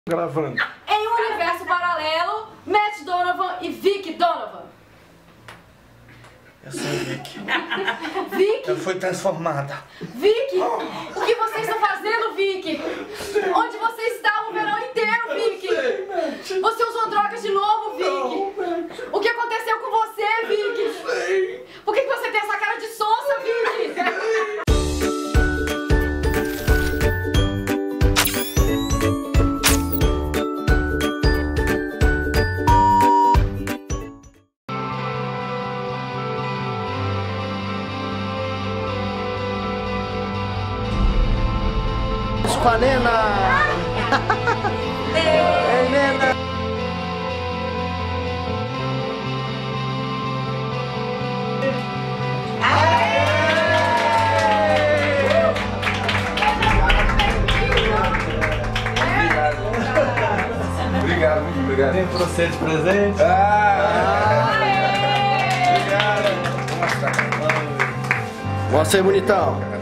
Gravando. Em um universo paralelo, Matt Donovan e Vicky Donovan. Eu sou a Vicky. Vicky? Ela foi transformada. Vicky? O que vocês estão fazendo, Vicky? Onde você estava o verão inteiro, Vicky? Você usou drogas de novo, Vicky? O que aconteceu com você, Vicky? Por que você tem essa cara de sonsa, Vicky? Com a Nena! Ei, Nena! Obrigado, muito obrigado. Tem pra você de presente? Obrigado. Vou mostrar. Mostra aí, bonitão.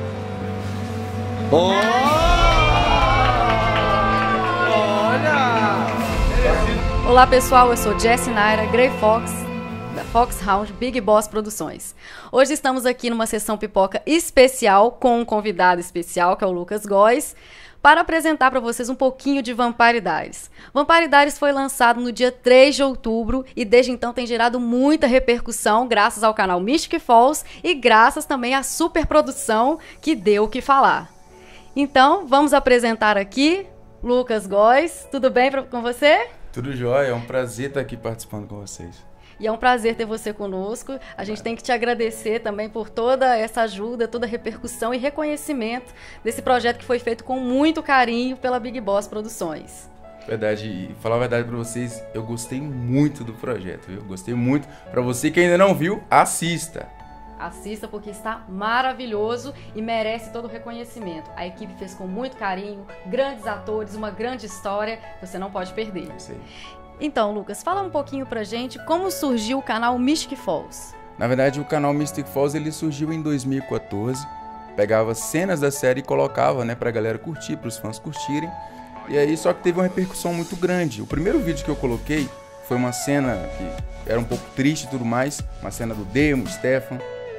Olá pessoal, eu sou Jessie Naira, Grey Fox, da Foxhound Big Boss Produções. Hoje estamos aqui numa sessão pipoca especial com um convidado especial, que é o Lucas Góes, para apresentar para vocês um pouquinho de Vampire Diaries. Vampire Diaries foi lançado no dia 3 de outubro e desde então tem gerado muita repercussão graças ao canal Mystic Falls e graças também à superprodução que deu o que falar. Então, vamos apresentar aqui Lucas Góes. Tudo bem com você? Tudo jóia, é um prazer estar aqui participando com vocês. E é um prazer ter você conosco. A gente tem que te agradecer também por toda essa ajuda, toda a repercussão e reconhecimento desse projeto que foi feito com muito carinho pela Big Boss Produções. Verdade, e falar a verdade pra vocês, eu gostei muito do projeto, viu? Gostei muito. Pra você que ainda não viu, assista. Assista porque está maravilhoso e merece todo o reconhecimento. A equipe fez com muito carinho, grandes atores, uma grande história, você não pode perder. É isso aí. Então, Lucas, fala um pouquinho pra gente como surgiu o canal Mystic Falls. Na verdade, o canal Mystic Falls ele surgiu em 2014. Pegava cenas da série e colocava, né, pra galera curtir, pros fãs curtirem. E aí, só que teve uma repercussão muito grande. O primeiro vídeo que eu coloquei foi uma cena que era um pouco triste e tudo mais, uma cena do Demo, Stefan.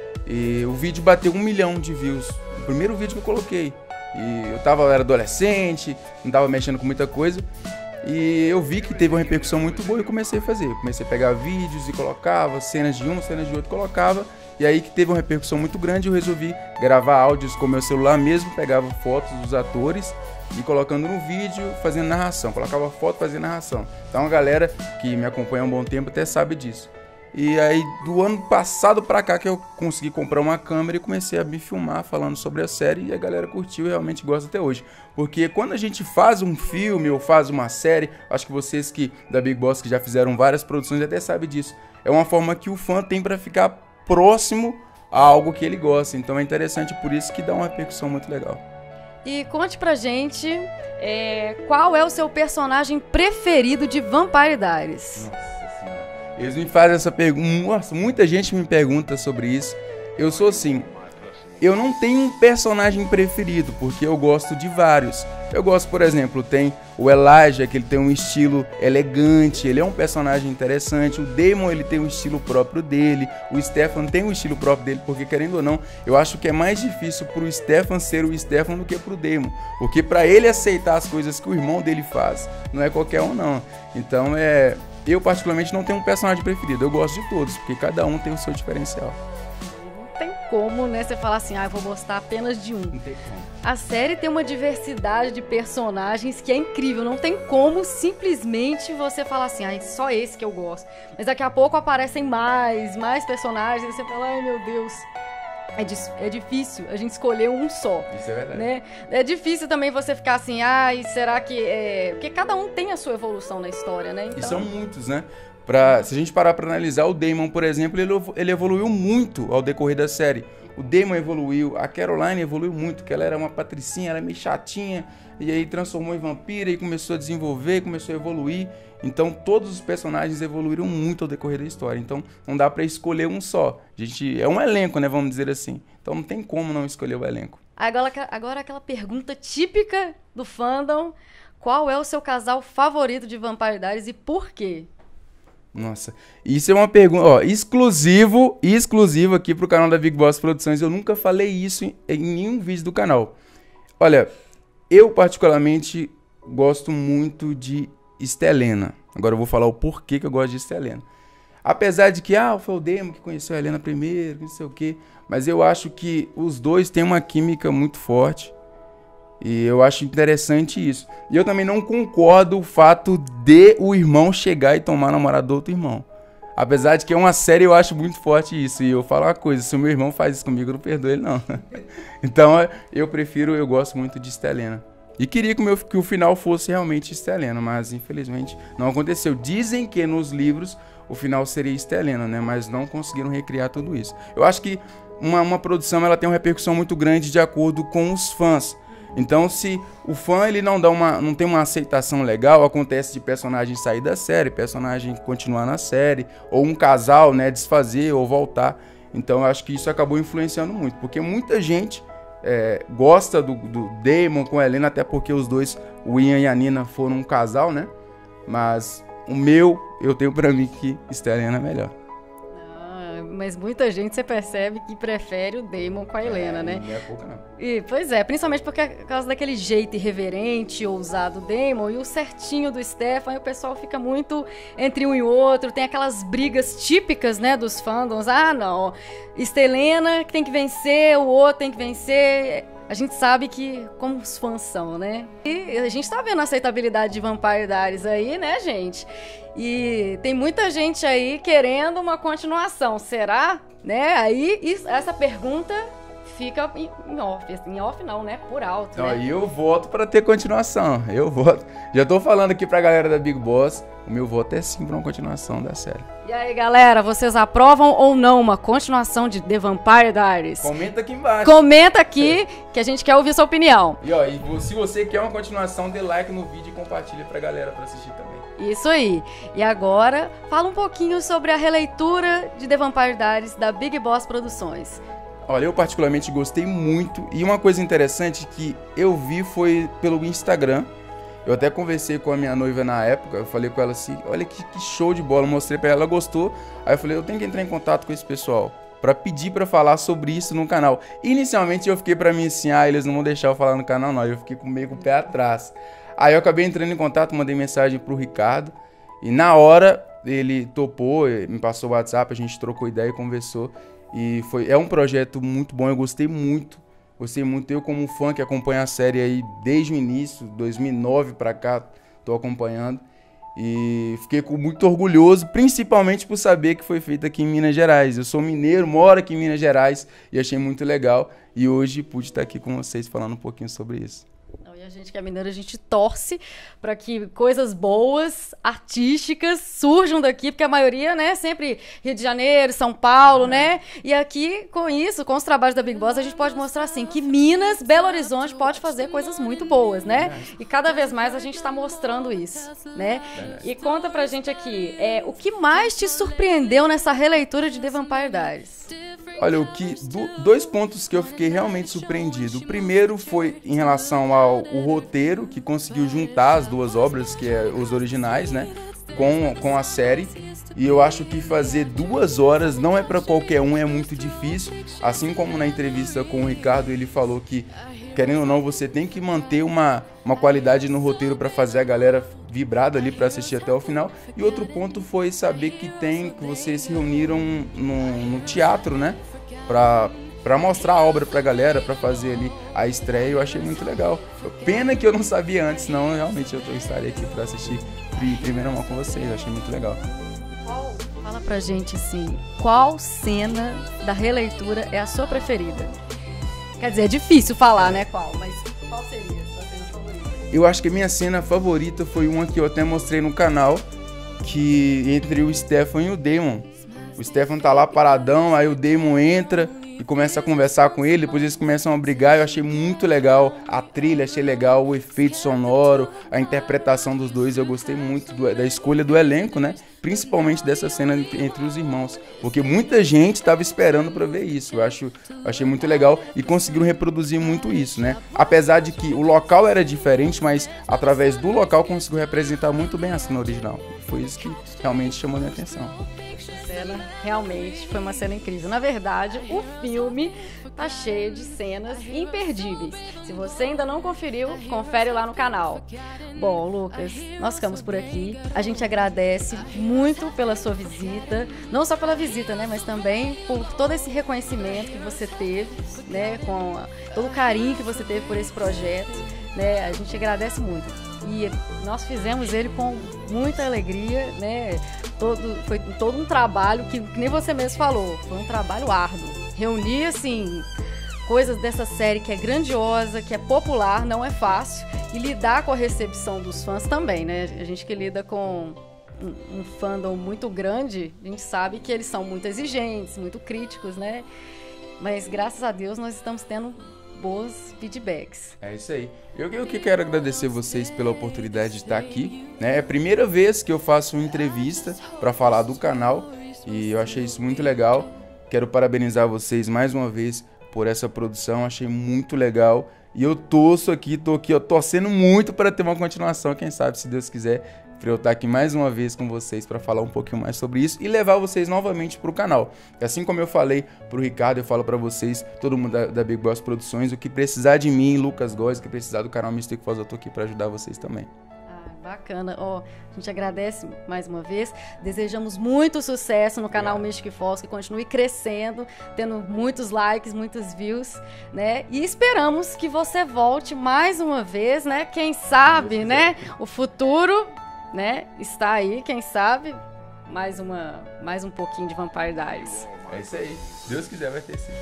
E o vídeo bateu 1 milhão de views. O primeiro vídeo que eu coloquei. E eu era adolescente, não tava mexendo com muita coisa. E eu vi que teve uma repercussão muito boa e eu comecei a fazer. Eu comecei a pegar vídeos e colocava, cenas de um, cenas de outro, colocava. E aí que teve uma repercussão muito grande, eu resolvi gravar áudios com meu celular mesmo, pegava fotos dos atores e colocando no vídeo, fazendo narração. Colocava foto, fazendo narração. Então a galera que me acompanha há um bom tempo até sabe disso. E aí, do ano passado pra cá que eu consegui comprar uma câmera e comecei a me filmar falando sobre a série e a galera curtiu e realmente gosta até hoje. Porque quando a gente faz um filme ou faz uma série, acho que vocês que da Big Boss que já fizeram várias produções até sabem disso. É uma forma que o fã tem pra ficar próximo a algo que ele gosta. Então é interessante, por isso que dá uma repercussão muito legal. E conte pra gente qual é o seu personagem preferido de Vampire Diaries. Eles me fazem essa pergunta, nossa, muita gente me pergunta sobre isso. Eu sou assim, eu não tenho um personagem preferido, porque eu gosto de vários. Eu gosto, por exemplo, tem o Elijah, que ele tem um estilo elegante, ele é um personagem interessante. O Damon, ele tem um estilo próprio dele. O Stefan tem um estilo próprio dele, porque querendo ou não, eu acho que é mais difícil pro Stefan ser o Stefan do que pro Damon. Porque pra ele aceitar as coisas que o irmão dele faz, não é qualquer um não. Então eu particularmente não tenho um personagem preferido, eu gosto de todos, porque cada um tem o seu diferencial. Não tem como, né, você falar assim, eu vou gostar apenas de um. Não tem como. A série tem uma diversidade de personagens que é incrível, não tem como simplesmente você falar assim, só esse que eu gosto. Mas daqui a pouco aparecem mais personagens e você fala, ai meu Deus. É difícil a gente escolher um só. Isso é verdade. Né? É difícil também você ficar assim, será que porque cada um tem a sua evolução na história, né? Então... E são muitos, né? Se a gente parar pra analisar, o Damon, por exemplo, ele evoluiu muito ao decorrer da série. O Damon evoluiu, a Caroline evoluiu muito, que ela era uma patricinha, ela era meio chatinha, e aí transformou em vampira e começou a desenvolver, começou a evoluir. Então todos os personagens evoluíram muito ao decorrer da história. Então não dá pra escolher um só. É um elenco, né, vamos dizer assim. Então não tem como não escolher o elenco. Agora aquela pergunta típica do fandom. qual é o seu casal favorito de Vampire Diaries e por quê? Nossa, isso é uma pergunta, ó, exclusivo aqui pro canal da Big Boss Produções. Eu nunca falei isso em nenhum vídeo do canal. Olha, eu particularmente gosto muito de Estelena. Agora eu vou falar o porquê que eu gosto de Estelena. Apesar de que, foi o Daemon que conheceu a Helena primeiro, não sei o quê. Mas eu acho que os dois têm uma química muito forte. E eu acho interessante isso. E eu também não concordo o fato de o irmão chegar e tomar a namorada do outro irmão. Apesar de que é uma série, eu acho muito forte isso. E eu falo uma coisa, se o meu irmão faz isso comigo, eu não perdoo ele não. Então eu gosto muito de Estelena. E queria que o final fosse realmente Estelena, mas infelizmente não aconteceu. Dizem que nos livros o final seria Estelena, né? Mas não conseguiram recriar tudo isso. Eu acho que uma produção ela tem uma repercussão muito grande de acordo com os fãs. Então, se o fã ele não tem uma aceitação legal, acontece de personagem sair da série, personagem continuar na série, ou um casal, né, desfazer ou voltar. Então, eu acho que isso acabou influenciando muito, porque muita gente gosta do Daemon com a Helena, até porque os dois, o Ian e a Nina, foram um casal, né? Mas eu tenho pra mim que Estelena é melhor. Mas muita gente, você percebe que prefere o Daemon com a Helena, né? Não é pouco, não. Pois é, principalmente por causa daquele jeito irreverente, ousado do Daemon e o certinho do Stefan, e o pessoal fica muito entre um e outro, tem aquelas brigas típicas, né, dos fandoms. Não, Estelena que tem que vencer, o outro tem que vencer. A gente sabe que como os fãs são, né? E a gente tá vendo a aceitabilidade de Vampire Diaries aí, né, gente? E tem muita gente aí querendo uma continuação, será? Né? Aí essa pergunta fica em off. Em off não, né? Por alto, né? E eu voto pra ter continuação. Eu voto. Já tô falando aqui pra galera da Big Boss. O meu voto é sim pra uma continuação da série. E aí, galera, vocês aprovam ou não uma continuação de The Vampire Diaries? Comenta aqui embaixo. Comenta aqui que a gente quer ouvir sua opinião. E se você quer uma continuação, dê like no vídeo e compartilha pra galera pra assistir também. Isso aí. E agora, fala um pouquinho sobre a releitura de The Vampire Diaries da Big Boss Produções. Olha, eu particularmente gostei muito. E uma coisa interessante que eu vi foi pelo Instagram. Eu até conversei com a minha noiva na época. Eu falei com ela assim, olha que show de bola. Eu mostrei pra ela, ela gostou. Aí eu falei, eu tenho que entrar em contato com esse pessoal pra pedir pra falar sobre isso no canal. Inicialmente eu fiquei pra mim assim, eles não vão deixar eu falar no canal não. Eu fiquei meio com o pé atrás. Aí eu acabei entrando em contato, mandei mensagem pro Ricardo. E na hora ele topou, me passou o WhatsApp, a gente trocou ideia e conversou. E é um projeto muito bom, eu gostei muito. Eu como fã que acompanha a série aí desde o início, 2009 pra cá, tô acompanhando. E fiquei muito orgulhoso, principalmente por saber que foi feito aqui em Minas Gerais. Eu sou mineiro, moro aqui em Minas Gerais e achei muito legal. E hoje pude estar aqui com vocês falando um pouquinho sobre isso. E a gente que é mineiro, a gente torce para que coisas boas, artísticas, surjam daqui, porque a maioria, né, sempre Rio de Janeiro, São Paulo, né? E aqui, com isso, com os trabalhos da Big Boss, a gente pode mostrar, assim, que Minas, Belo Horizonte pode fazer coisas muito boas, né? E cada vez mais a gente está mostrando isso, né? E conta pra gente aqui, o que mais te surpreendeu nessa releitura de The Vampire Diaries? Olha, dois pontos que eu fiquei realmente surpreendido. O primeiro foi em relação ao roteiro, que conseguiu juntar as duas obras, que é os originais, né, com a série. E eu acho que fazer 2 horas não é para qualquer um, é muito difícil. Assim como na entrevista com o Ricardo, ele falou que, querendo ou não, você tem que manter uma qualidade no roteiro para fazer a galera vibrada ali para assistir até o final. E outro ponto foi saber que vocês se reuniram no teatro, né, para mostrar a obra pra galera, pra fazer ali a estreia. Eu achei muito legal. Pena que eu não sabia antes, não. Realmente eu estaria aqui pra assistir em primeira mão com vocês. Eu achei muito legal. Fala pra gente assim, qual cena da releitura é a sua preferida? Quer dizer, é difícil falar, né, qual, mas qual seria a sua cena favorita? Eu acho que a minha cena favorita foi uma que eu até mostrei no canal, que entre o Stefan e o Daemon. O Stefan tá lá paradão, aí o Daemon entra, e começa a conversar com ele, depois eles começam a brigar. Eu achei muito legal a trilha, achei legal o efeito sonoro, a interpretação dos dois. Eu gostei muito da escolha do elenco, né? Principalmente dessa cena entre os irmãos, porque muita gente estava esperando para ver isso. Achei muito legal e conseguiram reproduzir muito isso, né? Apesar de que o local era diferente, mas através do local conseguiu representar muito bem a cena original. Foi isso que realmente chamou a minha atenção. Cena realmente foi uma cena incrível. Na verdade, o filme tá cheio de cenas imperdíveis. Se você ainda não conferiu, confere lá no canal. Bom, Lucas, nós ficamos por aqui. A gente agradece muito pela sua visita, não só pela visita, né, mas também por todo esse reconhecimento que você teve, né, com todo o carinho que você teve por esse projeto, né? A gente agradece muito. E nós fizemos ele com muita alegria, né? Foi todo um trabalho que nem você mesmo falou, foi um trabalho árduo. Reunir, assim, coisas dessa série que é grandiosa, que é popular, não é fácil. E lidar com a recepção dos fãs também, né? A gente que lida com um fandom muito grande, a gente sabe que eles são muito exigentes, muito críticos, né? Mas graças a Deus nós estamos tendo bons feedbacks. É isso aí. Eu que quero agradecer vocês pela oportunidade de estar aqui, né? É a primeira vez que eu faço uma entrevista para falar do canal e eu achei isso muito legal. Quero parabenizar vocês mais uma vez por essa produção, achei muito legal. E eu tô aqui torcendo muito para ter uma continuação, quem sabe, se Deus quiser, para eu estar aqui mais uma vez com vocês para falar um pouquinho mais sobre isso e levar vocês novamente para o canal. Assim como eu falei para o Ricardo, eu falo para vocês, todo mundo da Big Boss Produções, o que precisar de mim, Lucas Góes, o que precisar do canal Mystic Falls, eu tô aqui para ajudar vocês também. Bacana, a gente agradece mais uma vez, desejamos muito sucesso no canal Mystic Falls, que continue crescendo, tendo muitos likes, muitos views, né? E esperamos que você volte mais uma vez, né? Quem sabe, né? O futuro, né? Está aí, quem sabe, mais um pouquinho de Vampire Diaries. É isso aí, Deus quiser vai ter sim.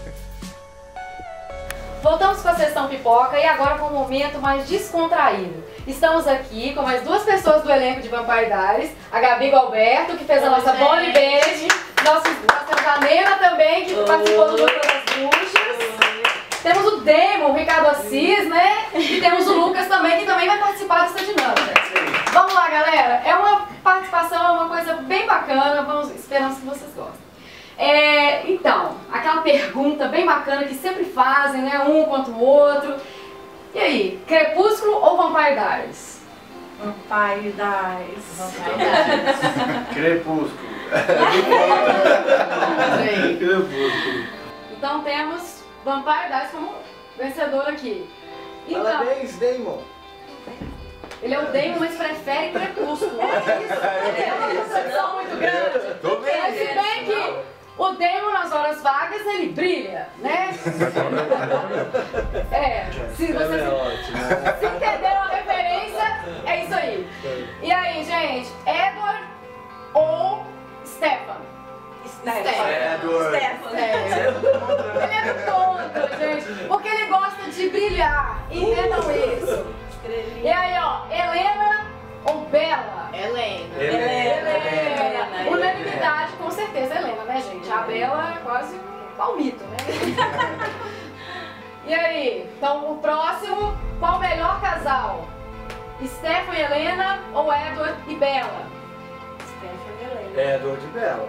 Voltamos com a sessão pipoca e agora com um momento mais descontraído. Estamos aqui com mais duas pessoas do elenco de Vampire Diaries, a Gabi Galberto, que fez a nossa Bonnie Band, nós temos a Nena também, que participou do Luta das Bruxas. Temos o Damon, o Ricardo Assis, né? E temos o Lucas também, que também vai participar dessa dinâmica. Vamos lá, galera. É uma participação, é uma coisa bem bacana, esperamos que vocês gostem. Então, aquela pergunta bem bacana que sempre fazem, né? Um contra o outro. E aí, Crepúsculo ou Vampire Diaries? Vampire Diaries. Crepúsculo. Crepúsculo. Então temos Vampire Diaries como vencedor aqui. Então, Parabéns, Damon. ele é o Damon, mas prefere Crepúsculo. Olha isso. É uma decepção muito grande. Se bem que o Damon, nas horas vagas, ele brilha, né? Se entenderam a referência, é isso aí. E aí, gente, Edward ou Stefan? Edward. Ele é do contra, gente, porque ele gosta de brilhar, entendam isso. E aí, ó, Helena ou Bella? Helena. Unanimidade, com certeza, Helena, né, gente? A Bella é quase um palmito, né? E aí, então o próximo, qual o melhor casal? Stefan e Helena ou Edward e Bella? Stefan e Helena. Edward e Bella.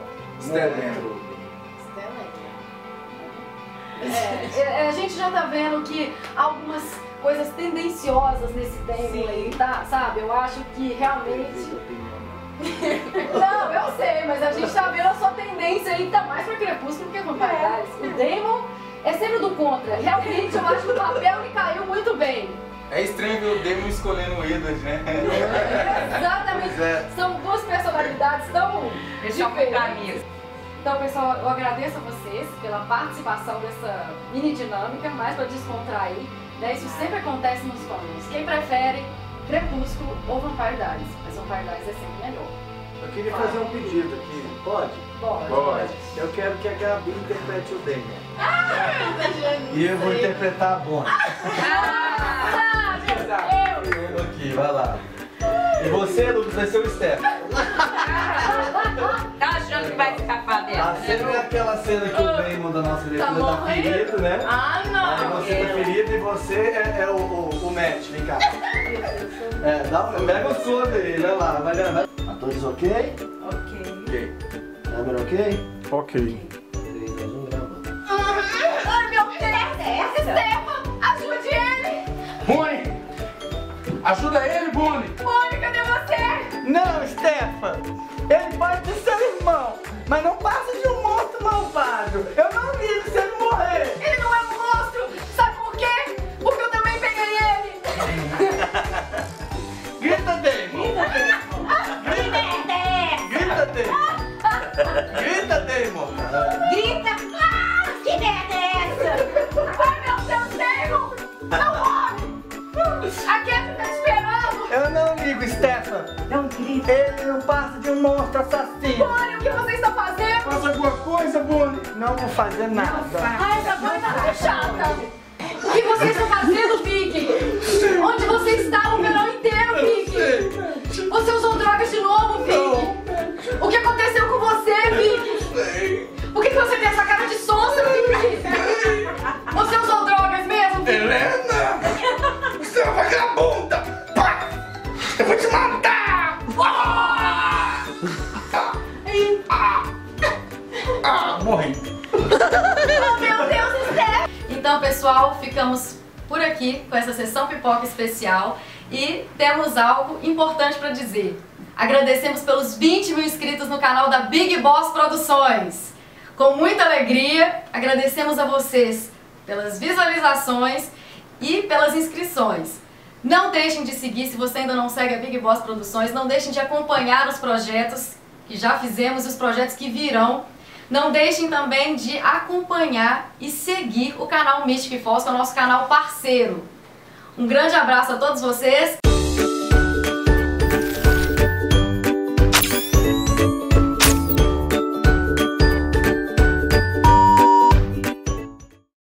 A gente já tá vendo que algumas coisas tendenciosas nesse Damon aí, tá? Sabe? Eu acho que realmente... Não, eu sei, mas a gente tá vendo a sua tendência aí, tá mais pra Crepúsculo que Vampire Diaries. O Damon é sempre do contra. Realmente, eu acho que o papel lhe caiu muito bem. É estranho ver o Damon escolhendo o Edward, né? Exatamente. São duas personalidades tão diferentes. Então, pessoal, eu agradeço a vocês pela participação dessa mini dinâmica, mais para descontrair, né? Isso sempre acontece nos fãs. Quem prefere Crepúsculo ou Vampire Diaries? Mas Vampire Diaries é sempre melhor. Eu queria fazer um pedido aqui. Pode? Pode. Eu quero que a Gabi interprete o Damon. E eu vou interpretar a Bonnie. Aqui, vai lá. E você, Lucas, vai ser o Stefan. Tá achando que vai escapar dele? A cena é aquela cena que o Damon da nossa diretora tá ferido, né? Ah, não. Aí você tá ferido e você é o Matt, vem cá. Pega o som dele, olha lá, vai lá. Atores ok? Ok. Câmera ok? Ok. 3, 2, 1, grava. Ai, meu Deus! Stefan, ajude ele! Bonnie! Ajuda ele, Bonnie! Bonnie, cadê você? Não, Stefan! Ele pode ser seu irmão, mas não passa de um monstro malvado. Eu não ligo se ele morrer. Ele não é um monstro! Sabe por quê? Porque eu também peguei ele! Grita, Damon! Grita, Damon! Grita, Damon! Grita! Ah, que merda é essa? Ai, meu Deus, Damon! Não morre! A Catherine tá esperando! Eu não ligo, Stefan! Não grita. Ele não passa de um monstro assassino! Bonnie, o que você está fazendo? Faça alguma coisa, Bonnie! Não vou fazer nada! Ai, essa Bonnie tá muito chata! O que você está fazendo, Vicky? Onde você está o verão inteiro, Vicky? Você usou drogas de novo, Vicky? O que aconteceu com você, Vicky? Por que você tem essa cara de sonsa, Vicky? Você usou drogas mesmo, Vicky? Helena! Você é uma vagabunda! Pá! Eu vou te matar! Morri! Oh, meu Deus, Steph! Então, pessoal, ficamos por aqui com essa sessão pipoca especial e temos algo importante para dizer. Agradecemos pelos 20 mil inscritos no canal da Big Boss Produções. Com muita alegria, agradecemos a vocês pelas visualizações e pelas inscrições. Não deixem de seguir, se você ainda não segue a Big Boss Produções, não deixem de acompanhar os projetos que já fizemos e os projetos que virão. Não deixem também de acompanhar e seguir o canal Mystic Falls, que é o nosso canal parceiro. Um grande abraço a todos vocês